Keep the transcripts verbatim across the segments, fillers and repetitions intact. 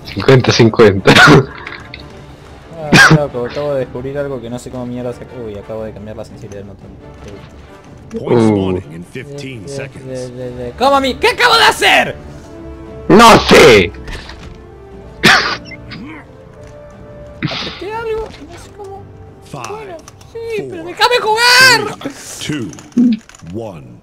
cincuenta cincuenta. Ah, loco, acabo de descubrir algo que no sé cómo mierda se... Uy, acabo de cambiar la sensibilidad del motor. Uh. ¿Cómo mi? ¿Qué acabo de hacer? ¡No sé! Apreté algo, no sé cómo. Bueno, sí, four, pero déjame jugar. two, one.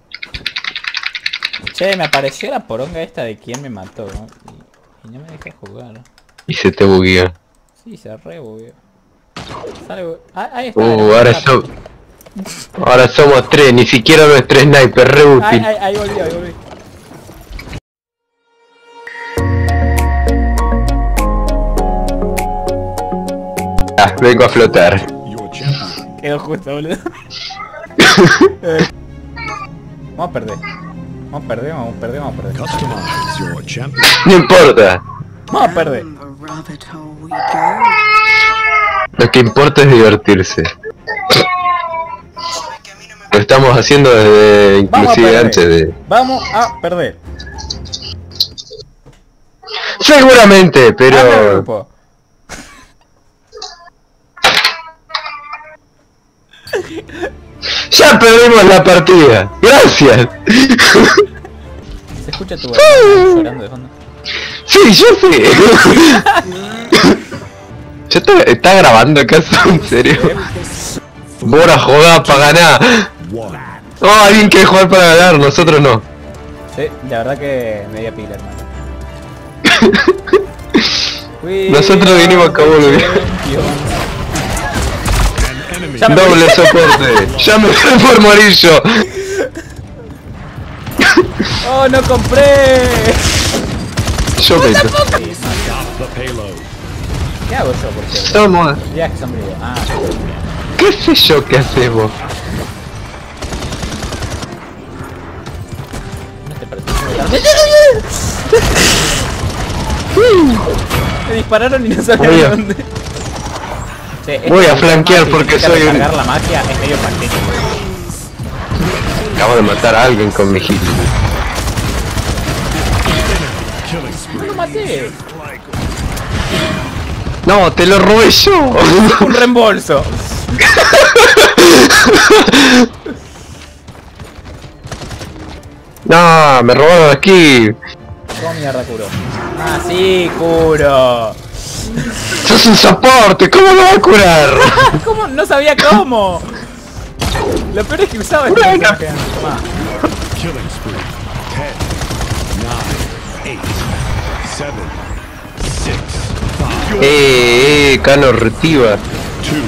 Che, me apareció la poronga esta de quién me mató, ¿no? Y, y no me deja jugar. Y se te bugueó. Sí, se re bugueó. Sale, ah, ahí está. Uh, ahora, so ahora somos tres, ni siquiera nuestro sniper, re útil. Ahí, ahí, ahí volví, ahí volví. Ah, vengo a flotar. Quedó justo, boludo. Vamos a perder. Vamos a perder, vamos a perder, vamos a perder. Customize your champion. No importa. Vamos a perder. Lo que importa es divertirse. Lo estamos haciendo desde inclusive antes de... Vamos a perder. Seguramente, Habla el pero... grupo. ¡Ya perdimos la partida! ¡Gracias! Se escucha tu hermano llorando de fondo. Sí, yo sé. ¿Ya está, está grabando acaso? ¿En serio? Bora jugar para ganar. One. Oh, alguien quiere jugar para ganar, nosotros no. Sí, la verdad que media pila, hermano. Nosotros vinimos acá, boludo. Ya me Doble morí. soporte. Ya me estoy por morir yo. ¡Oh, no compré! Yo me... Stop the payload. ¿Qué hago yo, por cierto? Somos... Viaje sombrío. Ah, ¿Qué sé yo qué hacemos? no te parece. Me dispararon y no sabía Voy de a- dónde. Che, esto Voy a de flanquear magia porque significa soy un- recargar la magia es medio patético. Acabo de matar a alguien con mi hit. Killing No spree. lo maté. No, te lo robé yo. Un reembolso. No, me robaron aquí. ¿Cómo mierda curo? Ah, sí, curo. Sos un soporte, ¿cómo lo va a curar? ¿Cómo? No sabía cómo. Lo peor es que usaba este Bueno. personaje. Tomá. Killing spree. Ten, nine, eight, seven, six, five, Eh, eh, Cano retiva. two,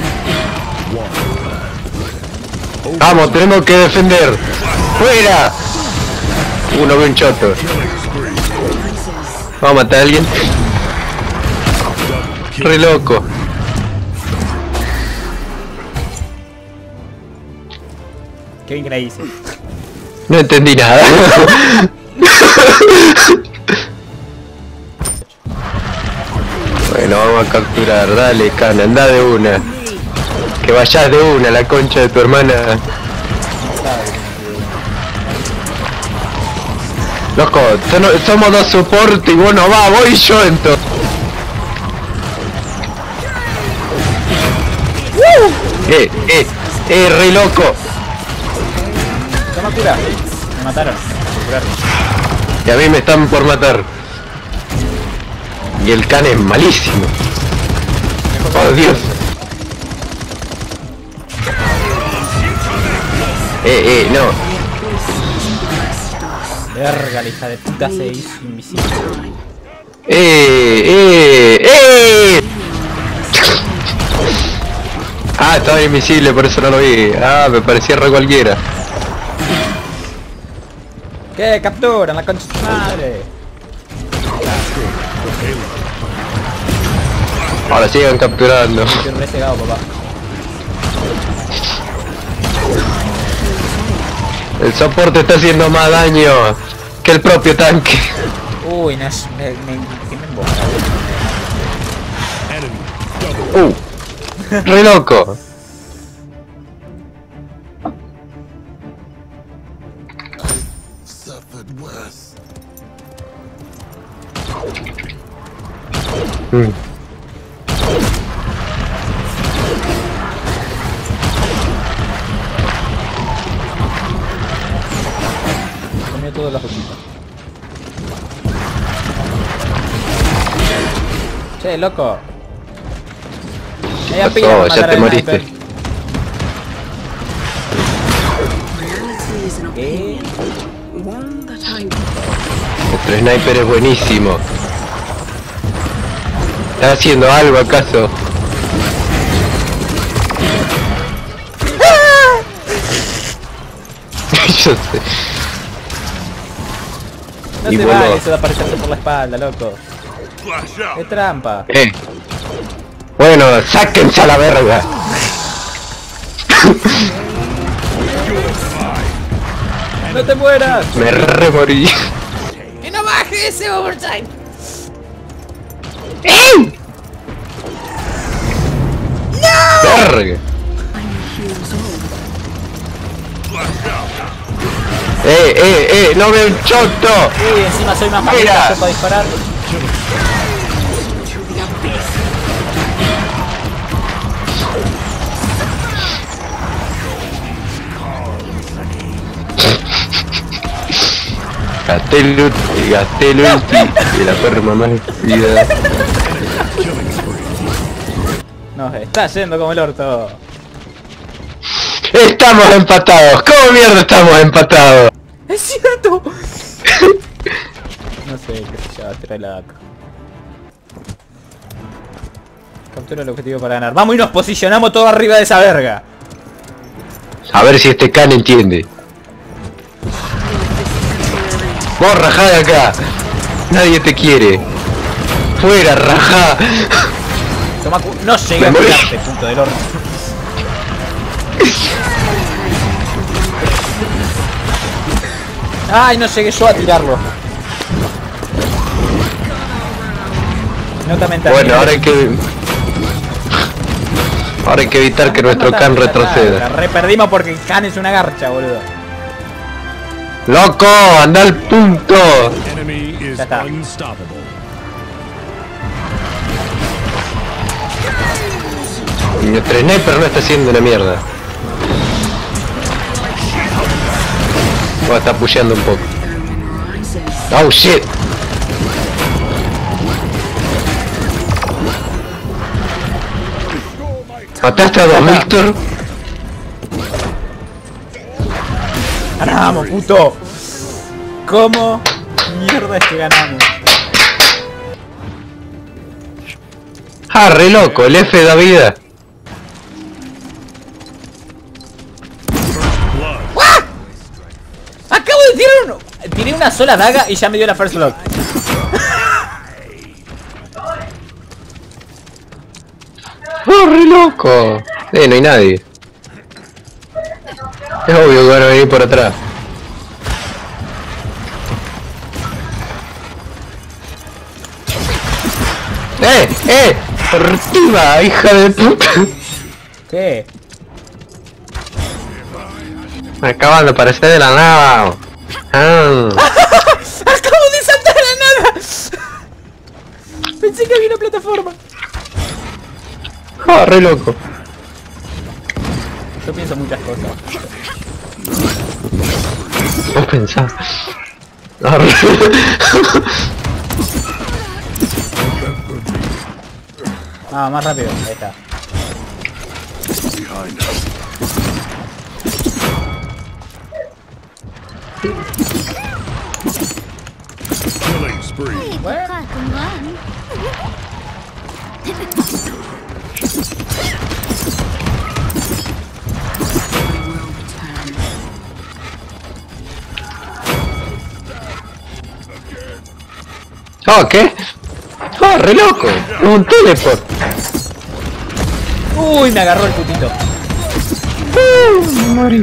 one. Vamos, tenemos que defender. ¡Fuera! Uno ve un choto. Vamos a matar a alguien. Re loco. Qué bien que la hice. No entendí nada. Bueno, vamos a capturar. Dale, Cana, anda de una. Que vayas de una, la concha de tu hermana. Loco, son- somos dos soportes y vos no vas, voy yo entonces. Eh, eh, eh, re loco. Toma cura. Me mataron. Me curaron. Y a mí me están por matar. Y el can es malísimo. Oh Dios. Eh, eh, no. Verga, la hija de puta se hizo invisible. Eh, eh, eh. Ah, estaba invisible, por eso no lo vi. Ah, me parecía re cualquiera. ¿Qué? ¡Capturan la concha de su madre! Ahora sigan capturando. Estoy re cegado, papá. El soporte está haciendo más daño que el propio tanque. Uy, no es... Me, me, ¿qué me emboca? Enemy double. Uh, re loco. Mm. Comió todas las hojitas. Che, loco. Ella pilla pasó? para Ya matar te al moriste. sniper. ¿Qué? Nuestro sniper es buenísimo. ¿Está haciendo algo acaso? Yo sé. No Y te bueno. vale eso de aparecerte por la espalda, loco. ¡Qué trampa! Eh. Bueno, sáquense a la verga. ¡No te mueras! Me remorí. ¡Que no baje ese overtime! Verga. Eh, eh, eh, no me choto. Uy, encima soy más Mira. rápido para disparar. Gasté el ulti, gasté el ulti. Y la perra más vida. No, está yendo como el orto. Estamos empatados. ¿Cómo mierda estamos empatados? ¡Es cierto! No sé, qué sé yo, trae la D A C. Captura el objetivo para ganar. Vamos y nos posicionamos todos arriba de esa verga. A ver si este can entiende. Vos rajá de acá. Nadie te quiere. Fuera, rajá. Toma cu no llegué a Me morí. curarte, punto del orto. Ay, no llegué yo a tirarlo. No te mentas. Bueno, ahora hay que... Ahora hay que evitar que nuestro can retroceda. Re perdimos porque el can es una garcha, boludo. ¡Loco! ¡Anda al punto! Enemy is Ya está. unstoppable. Y nuestro sniper no está haciendo una mierda. Oh, está pusheando un poco. Oh shit. ¿Mataste a dos, Víctor? ¡Ganamos, puto! ¿Cómo mierda es que ganamos? Ah, re loco, el F da vida. Acabo de tirar uno. Tiré una sola daga y ya me dio la first blood. Oh, re loco. Eh, no hay nadie. Es obvio que van a venir por atrás. ¡Eh! ¡Eh! ¡Arriba, hija de puta! ¿Qué? Me acaban de aparecer de la nada. Ah. ¡Acabo de saltar a la nada! Pensé que había una plataforma. Oh, re loco. Yo pienso muchas cosas. Vos pensás. Ah, re- Ah, más rápido. Ahí está. Killing spree. Bueno. Oh, ¿qué? Oh, re loco. Es un teleport. Uy, me agarró el putito. Uh, morí.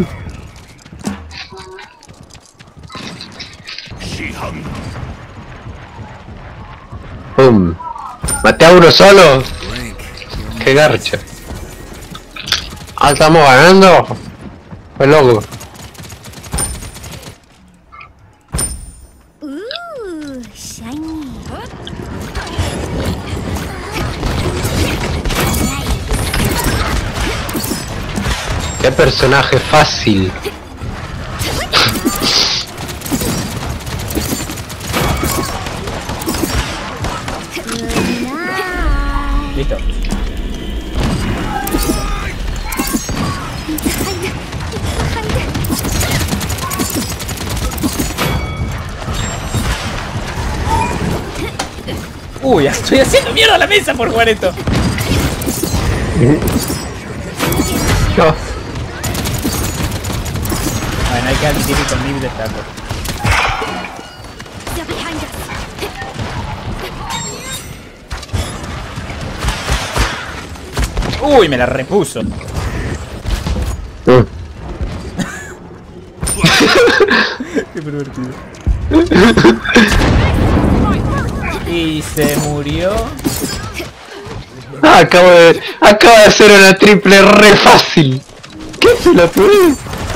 Pum. Maté a uno solo. Qué garcha. Ah, estamos ganando. Fue loco. Ooh, shiny. Qué personaje fácil. Listo. Uy, estoy haciendo mierda a la mesa por jugar esto. No. Bueno, hay que admitir que con Nib de taco. Uy, me la repuso. Mm. Qué pervertido. Y se murió. Ah, acabo de... Acabo de hacer una triple re fácil. ¿Qué se la tuve?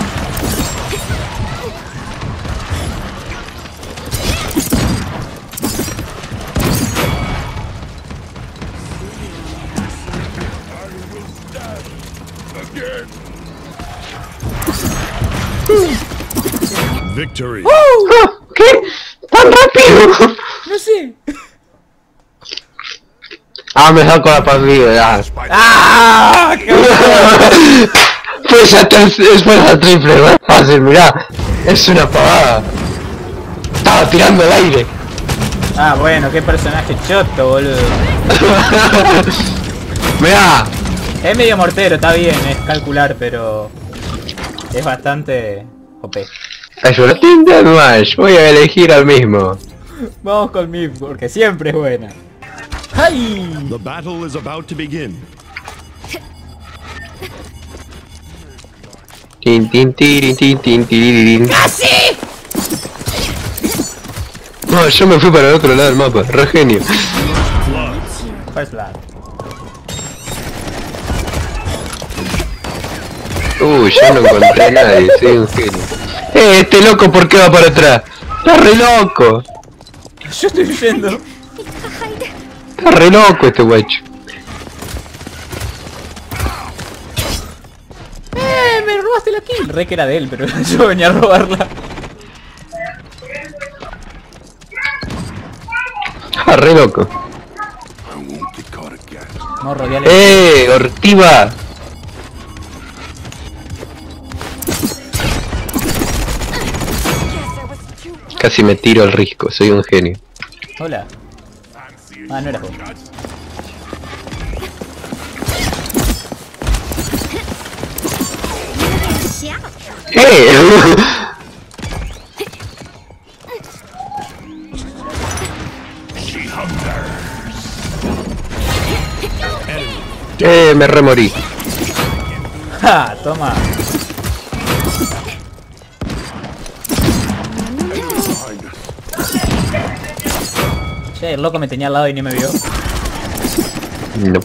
Victory. Ah, ¿qué? ¿Tan rápido? No sé. Ah, me saco la partida. ¡Ah! ¡Qué bueno! Pues ya te- es la triple, re fácil, mirá. Es una pavada. Estaba tirando el aire. Ah, bueno, qué personaje choto, boludo. Mirá. Es medio mortero, está bien, es calcular, pero es bastante O P. Ayúdate de Smash, voy a elegir al mismo. Vamos con Mip, porque siempre es buena. ¡Ay! The battle is about to begin. Tin tin tirin tin tin tiririn. ¡Casi! No, yo me fui para el otro lado del mapa, re genio. First Blood. Uy, yo no encontré a nadie, soy un genio. Eh, este loco, ¿por qué va para atrás? Está re loco. Yo estoy huyendo. Está re loco este guacho. ¡Eh! ¡Me robaste la kill! Re que era de él, pero yo venía a robarla. Está re loco. No, rodeale. Eh, Ortiva. Casi me tiro al risco, soy un genio. Hola. Ah, no eras vos. ¡Eh! ¡Eh! Me remorí. ¡Ja! Toma. Che, el loco me tenía al lado y ni me vio. No.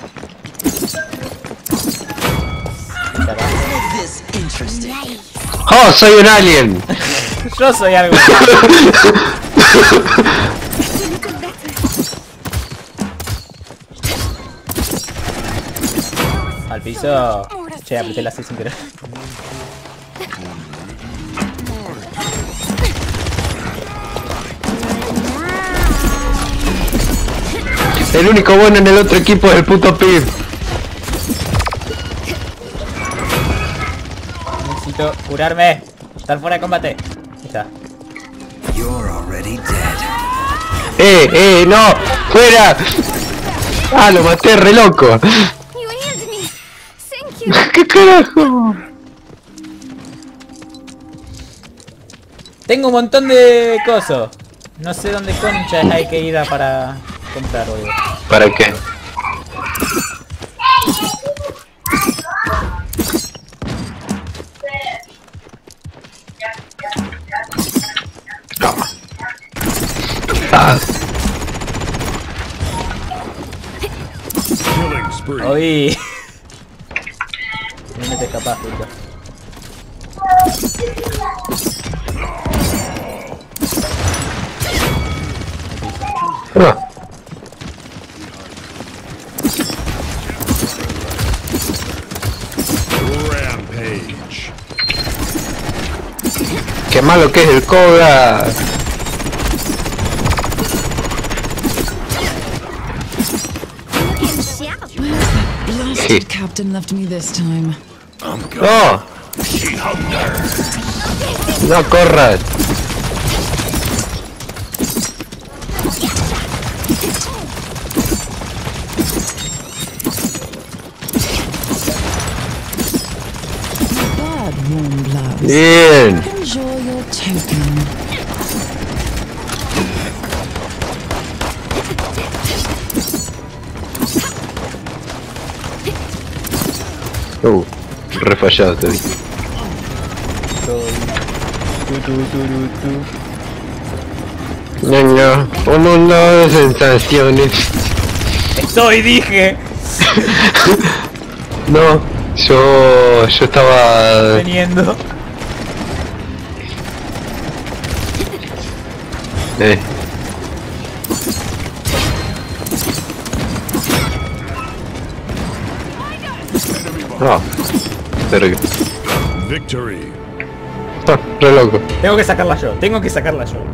¡Oh! ¡Soy un alien! Yo soy algo. Al piso. Che, apreté la C sin querer. El único bueno en el otro equipo es el puto Pip. Necesito curarme. Estar fuera de combate. Ahí está. ¡Eh! ¡Eh! ¡No! ¡Fuera! ¡Ah! Lo maté re loco. ¿Qué carajo? Tengo un montón de cosas. No sé dónde conchas hay que ir a para comprar, boludo. ¿Para qué? Ah. Killing spree. Oí. No te escapas, puto. Ah. Rampage. Qué malo que es el Koga. Blasted captain left me this time. No. No corras. Bad warm gloves. Bien. Enjoy your token. Uh, refallado te vi. Tu, tu, tu, tu, No, no, un mundo de sensaciones. tu. Estoy, dije. No, yo, yo estaba... Veniendo. Eh. No, verga. Victory. Ah, re loco. Tengo que sacarla yo, tengo que sacarla yo.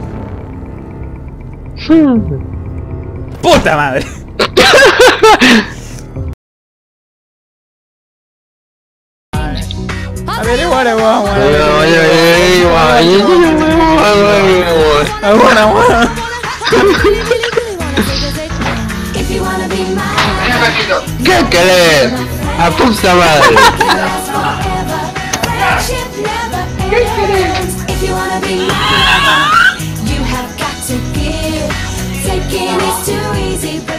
¡Puta madre! A ver, igual, igual, igual. ¿Qué querés? A puta madre. You have got to give. Taking is too easy, but